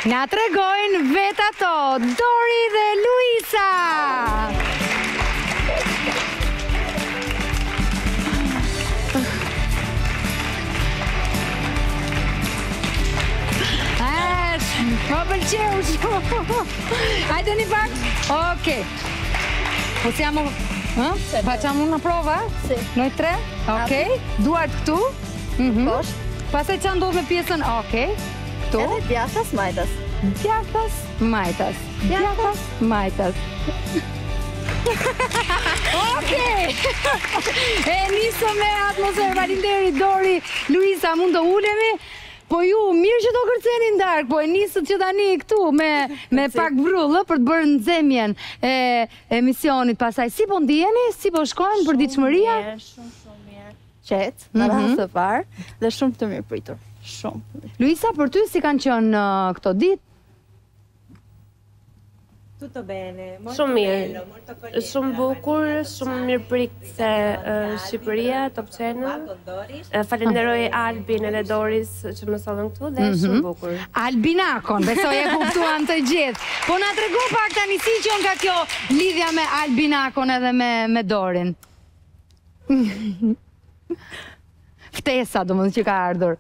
Na tregojnë vetë ato, Dori dhe Luisa! Më pëlqeu shumë. Hajde një pak. Okej. Po siamo... Facciamo una prova? Sì. Noi tre? Okej. Duart këtu. Poshtë. Pastaj ç'a ndodh me pjesën? Okej. Këtu. Edhe djathtas majtas. Djathtas majtas. Djathtas majtas. Okej. E nisëm me atmosferë. Faleminderit Dori. Luisa, mund të ulemi? Po ju, mirë që do kërceni ndark, po e nisët që tani këtu me pak vrullë për të bërë nxemjen e emisionit pasaj. Si po ndjeni? Si po shkojnë për ditëshmëria? Shumë mirë. Qetë, në radhës së parë, dhe shumë të mirë pritur. Shumë. Luisa, për ty si kanë qenë këto ditë? Tutto bene, Shumë mirë, shumë bukur, shumë mirë prik se Shqipëria, Top Channel. Falenderoj Albin edhe Doris që më sollën këtu dhe shumë bukur. Albinakon, besoj e kuptuan të gjithë. Po na trego pak tani si që nga kjo lidhja me Albinakon edhe me Dorin. Ftesa, domethënë që ka ardhur.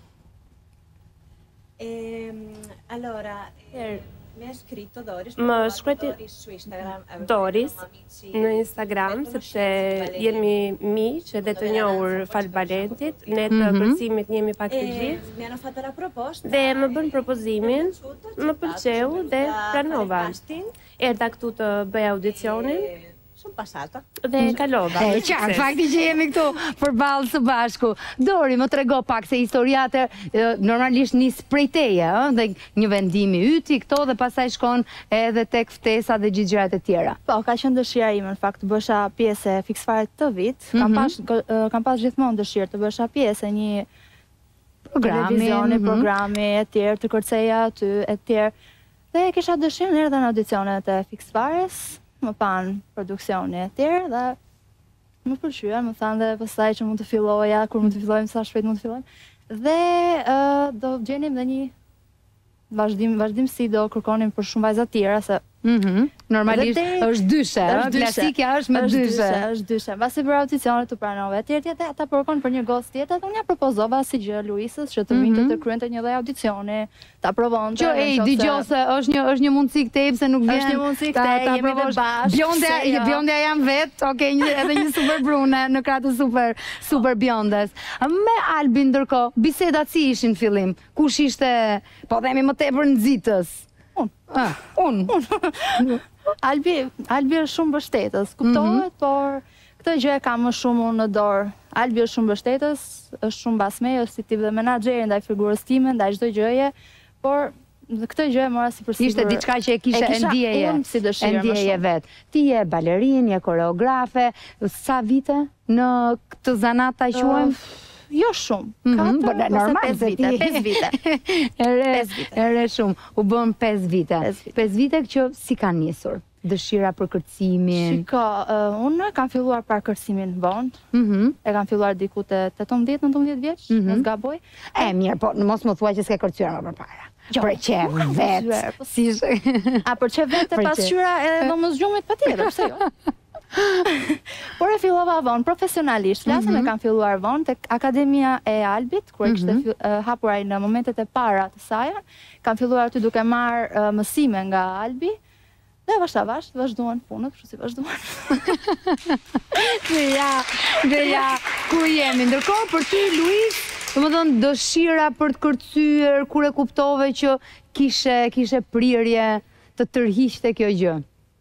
Allora, mi ha scritto Doris, Më shkruajti su Instagram. Doris në Instagram, sepse jemi miq edhe të njohur fal balentit, ne të kërcimit jemi pak të gjithë. Mi hanno fatto la proposta. Dhe më bën propozimin, më pëlqeu dhe pranova. Erdha këtu të bëj audicionin. Sono passata. Dhe kalova. E qartë, fakti që jemi këtu përballë së bashku. Dori, më trego pak se historiate normalisht nis prej teje, dhe një vendimi yti këto dhe pastaj shkon edhe tek ftesa dhe gjithë gjërat e tjera. Po, ka qenë dëshira ime në fakt të bësha pjesë e Fiksfare të vit. Kam pas gjithmonë dëshirë të bësha pjesë e një televizioni, programi e tjerë, të kërceja aty e tjerë. Dhe kisha dëshirë në erdhe në audicionet e Fiksfares, më panë produksioni e tjerë dhe më pëlqyen, më thanë dhe pastaj që mund të filloja, kur mund të fillojmë, sa shpejt mund të fillojmë. Dhe do gjenim dhe një vazhdim si do kërkonim për shumë vajza tjera, se normalisht është dyshe, klasikja është me dyshe. Është dyshe. Pasi për audicionet të pranove tjetër, ata përkon për një gocë tjetër, dhe unë ja propozova si gjë Luisës që të vinte të kryente një dhe audicioni, ta provonte. Që digjo se është një mundësi këtej, se nuk vjen. Është një mundësi këtej, jemi dhe bashkë. Bjondja jam vetë, okej, edhe një super brune në kratë super bjondes. Me Albin ndërkohë, bisedat si ishin fillim? Kush ishte, po themi më tepër nxitës? Unë. Albi është shumë mbështetës, kuptohet, por këtë gjë e kam më shumë unë në dorë. Albi është shumë mbështetës, është shumë basme, është si tip dhe menaxheri ndaj figurës time, ndaj çdo gjëje, por këtë gjë e mora si përsipër. Ishte diçka që e kishe ndjeje. Unë si dëshirë më shumë. Vetë. Ti je balerinë, je koreografe, sa vite në këtë zanat ta quajmë? Jo shumë, 4 ose 5 vite. 5 vite. Ere shumë, u bën 5 vite. 5 vite që si kanë njësur? Dëshira për kërcimin? Shiko, unë kam filluar para kërcimin vonë, e kam filluar diku të 18-19 vjeç, mos gaboj. Mirë, po mos më thua që s'ke kërcyra më përpara. Për që vetë. A për që vetë e pasqyra edhe do më zgjumit pa tjetër, pse jo? Por e fillova vonë, profesionalisht. Flasën e kam filluar vonë tek Akademia e Albit, kur e kishte hapur ai në momentet e para të saj. Kam filluar aty duke marrë mësime nga Albi. Dhe vazhduan punët, kështu si vazhduan. Dhe ja, ku jemi? Ndërkohë për ty, Luis, domethënë dëshira për të kërcyer, kur e kuptove që kishe prirje të tërhiqte kjo gjë?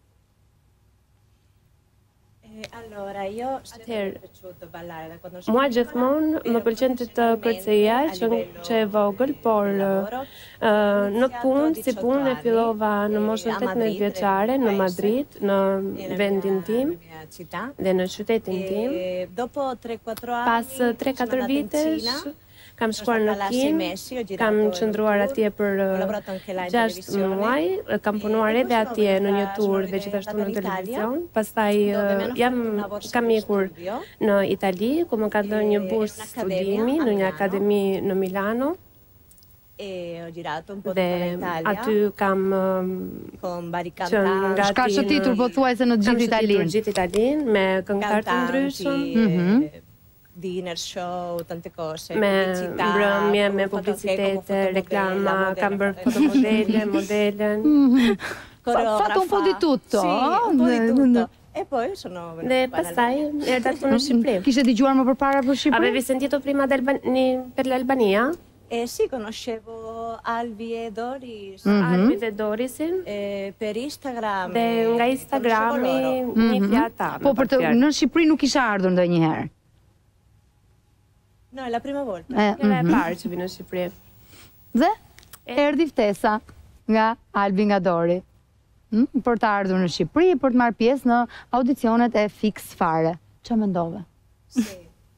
Allora, io Atëherë, mua gjithmonë më pëlqen të kërceja që e vogël, por në punë, si punë e fillova në moshën 18 vjeçare në Madrid, në vendin tim dhe në qytetin tim. Pas 3-4 vitesh, kam shkuar në Kin, kam qëndruar atje për 6 muaj, kam punuar edhe atje në një tur dhe gjithashtu në televizion. Pastaj kam ikur në Itali, ku më ka dhënë një bursë studimi në një akademi në Milano. e ho girato un po' Dhe tutta l'Italia aty kam con vari qenë cantanti, nga Ka shëtitur pothuajse në kam gjithë shëtitur Italinë. gjithë Italinë me këngëtar të ndryshëm, dinner show, tante cose, me pubblicità, mbrëmje, me ho fatto anche publicitete, come fotomodella, reklama, modella, kam bërë fare- fotomodele, modelen. Fatto un po' di tutto. Sì, un po' di tutto. E poi sono venuta Dhe qua in pastaj Albania. erdha këtu në Shqipëri. Kishe dëgjuar më përpara për Shqipëri? Avevi sentito prima per l'Albania? Sì, conoscevo Albi e Doris Albi dhe Dorisin, per Instagram. dhe nga Instagrami një fjata. Po për të në Shqipëri nuk isha ardhur ndonjëherë. No, è la prima volta. Era e parë që vi në Shqipëri. Dhe erdhi ftesa nga Albi nga Dori. Për të ardhur në Shqipëri, për të marrë pjesë në audicionet e Fix Fare. Ç'a mendove? Sì.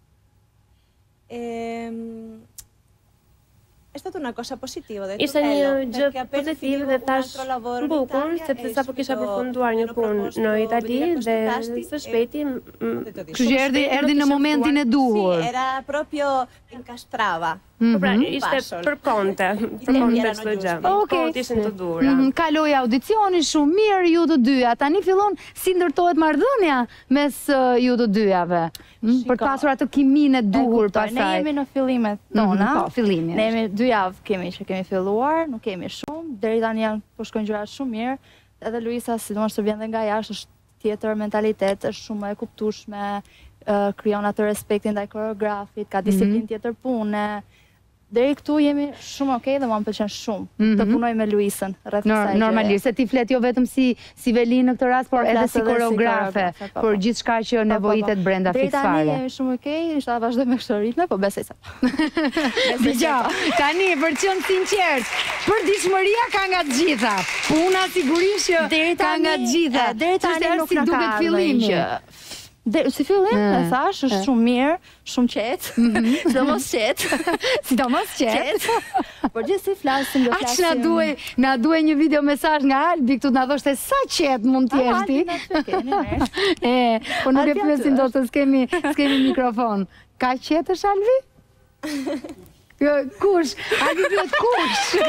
È stata una cosa positiva, ho detto Ishte një bello, gjë perché appena pozitive finivo dhe un thash altro lavoro in bukur, Italia sepse e sapo kisha subito përfunduar një mi hanno punë proposto në venire Itali a questo dhe casting së e shpejti ho detto di Kështu sì. që erdhi në momentin e duhur. Sì, era proprio incastrava. Po pra, ishte Passol. për konte erano çdo gjë. giusti. Okej. Po ishin të duhura. Kaloi audicionin shumë mirë ju të dyja. Tani fillon si ndërtohet marrëdhënia mes ju të dyjave. Për të pasur atë kiminë e duhur Ne pasaj. jemi në fillimet tona. Po, fillimi. Ne jemi 2 javë që kemi filluar, nuk kemi shumë. Deri tani janë po shkojnë gjërat shumë mirë. Edhe Luisa, sidomos të vjen dhe nga jashtë, është tjetër mentalitet, është shumë e kuptueshme, krijon atë respektin ndaj koreografit, ka disiplinë tjetër pune. Deri këtu jemi shumë okay dhe mua më pëlqen shumë të punoj me Luisën rreth kësaj gjëje. Normalisht, se ti flet jo vetëm si Veli në këtë rast, por edhe si koreografe, për gjithçka që nevojitet brenda Fix Deri tani Fare. jemi shumë okay, inshallah vazhdoj me këtë ritme, po besoj se. Dgjoj, tani për të qenë sinqert, përditshmëria ka nga të gjitha. Puna sigurisht që ka nga të gjitha. Deri tani nuk si na duket ka fillimi. Si fillim, e thash, është shumë mirë, shumë qetë, sidomos qetë. Sidomos qetë. Por gjithsesi flasim, do Aq flasim. na duaj një video mesazh nga Albi këtu na thoshte sa qetë mund të jesh ti. Po nuk e pyesin dot se s'kemi mikrofon. Ka qetë është Albi? Jo, kush? Albi pyet kush?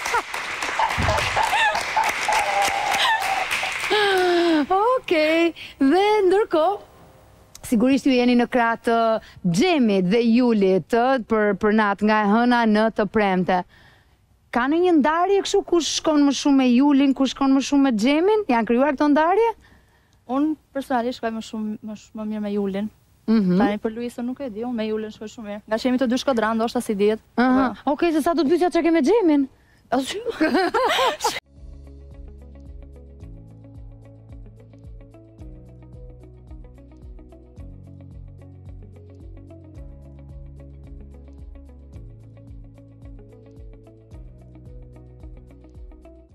Okej, dhe ndërkohë sigurisht ju jeni në krah të Xhemit dhe Julit për natë nga e hëna në të premte. Ka në një ndarje kështu kush shkon më shumë me Julin, kush shkon më shumë me Xhemin? Janë krijuar këto ndarje? Unë personalisht shkoj më mirë me Julin. Tani për Luisën nuk e di, unë me Julin shkoj shumë mirë. Nga që jemi të dy shkodran, ndoshta si dihet. Okej, se sa do të pyesja çka ke me Xhemin?